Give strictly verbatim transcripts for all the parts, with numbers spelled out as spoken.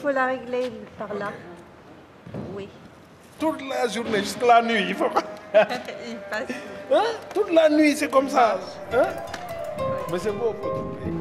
faut la régler par là. Oui. Toute la journée, jusqu'à la nuit, il faut... Il passe. Hein? Toute la nuit, c'est comme ça. Hein? Mais c'est beau, faut tout payer.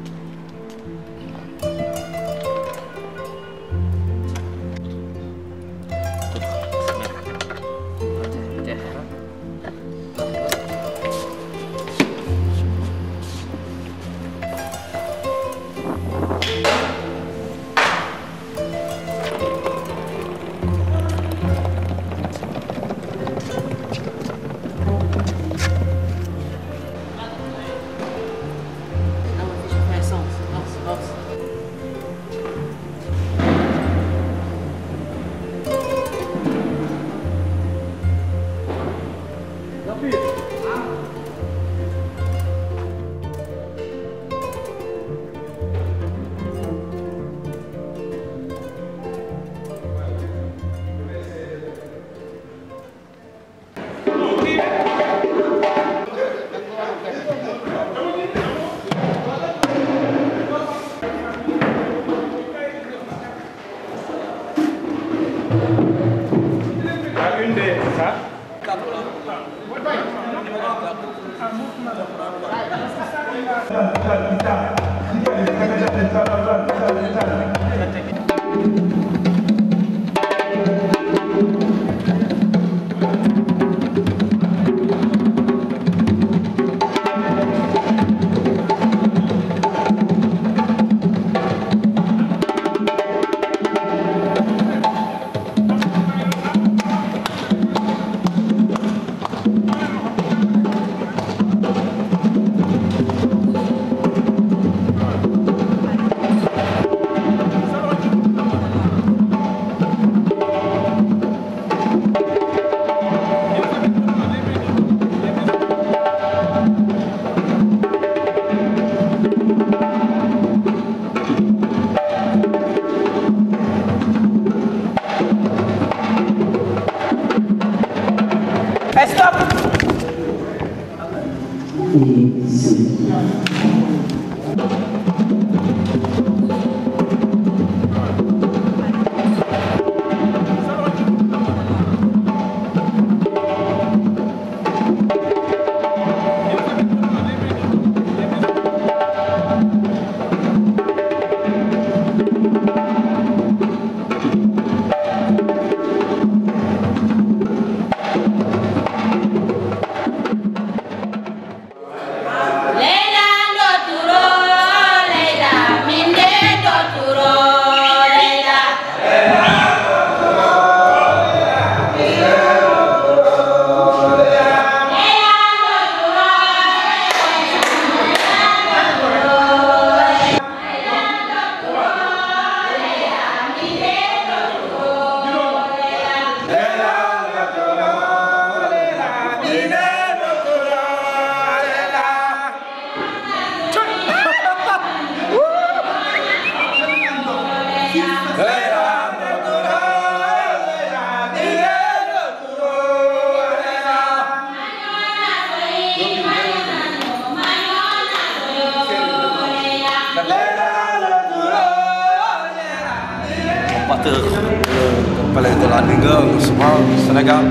Palais de la Liga, au Sénégal.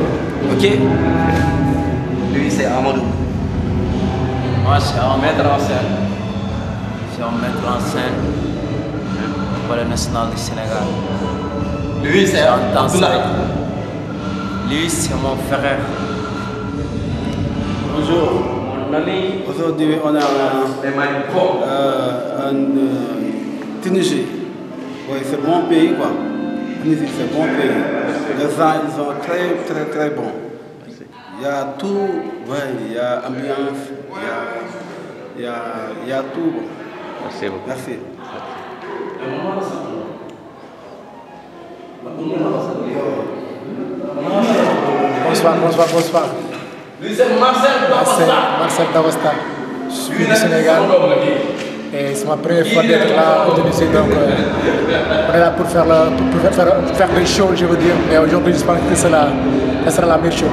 Ok? Lui, c'est Amadou. Moi, c'est un maître en scène. C'est un maître en scène. Palais national du Sénégal. Lui, c'est un danseur. Lui, c'est mon frère. Bonjour, mon ami. Aujourd'hui, on a un, euh, un euh, Tunisie. Oui, c'est un bon pays, quoi. Tunisie, c'est un bon pays. Les gens, ils sont très, très, très bons. Il y a tout, ouais, il y a ambiance, il y a, il y a, il y a tout. Bon. Merci beaucoup. Merci. Bonsoir, bonsoir, bonsoir. Lui, c'est Marcel Dagosta. Marcel Dagosta. Je suis du Sénégal. Et c'est ma première fois d'être là en Tunisie, donc euh, on est là pour faire, la, pour faire, faire, faire des shows, je veux dire. Mais aujourd'hui, je pense que ce sera, ce sera la meilleure show.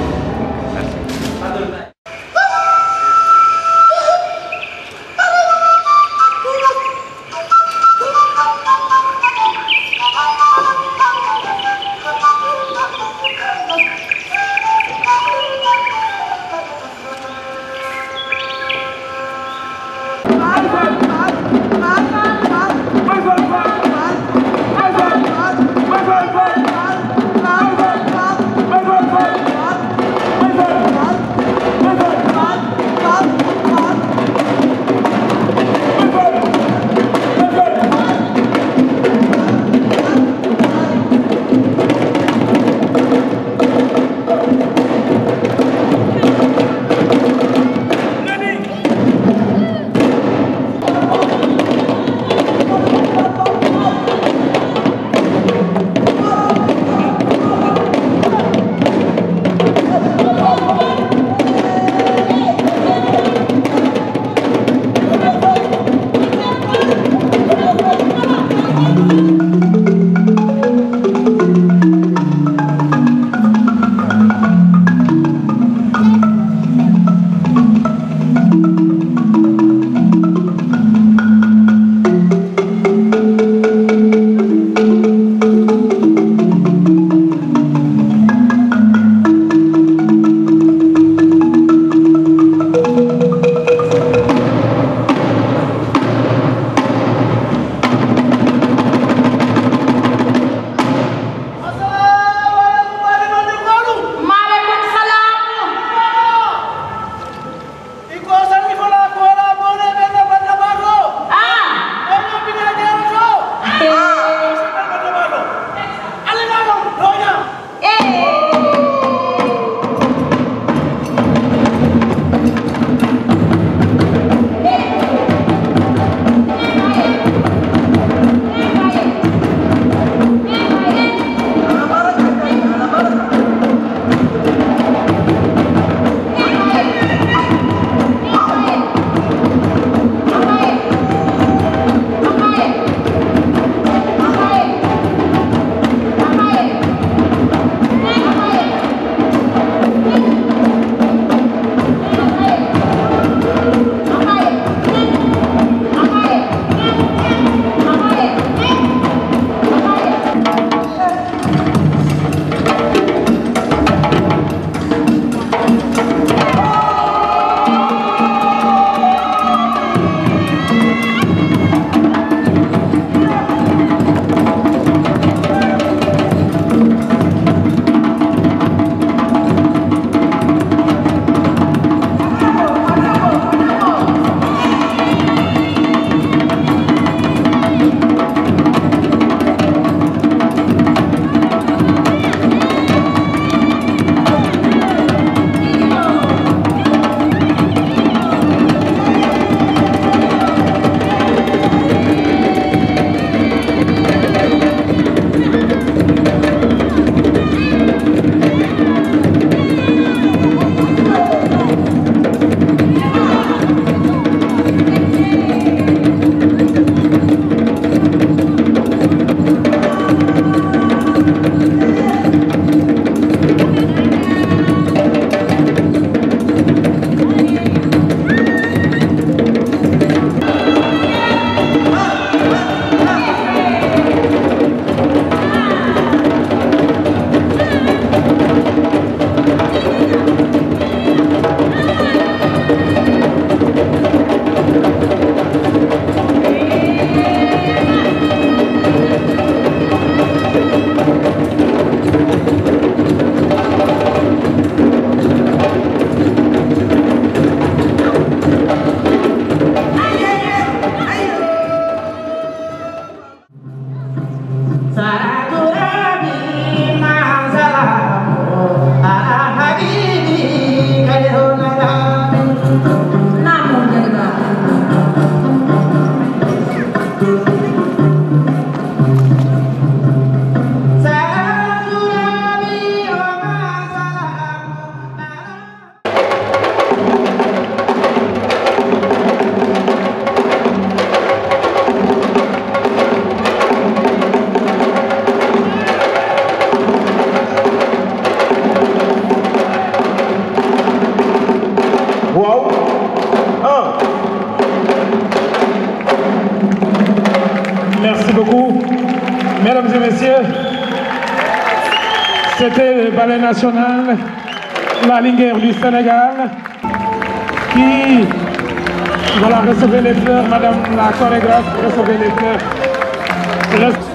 C'était le ballet national, la Linguère du Sénégal, qui, voilà, recevait les fleurs, madame la chorégraphe, recevait les fleurs. Le...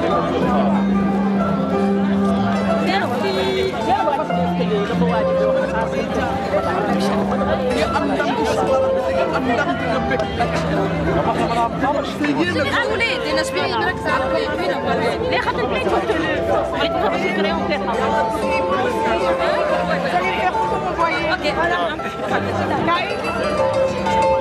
Ok, voilà.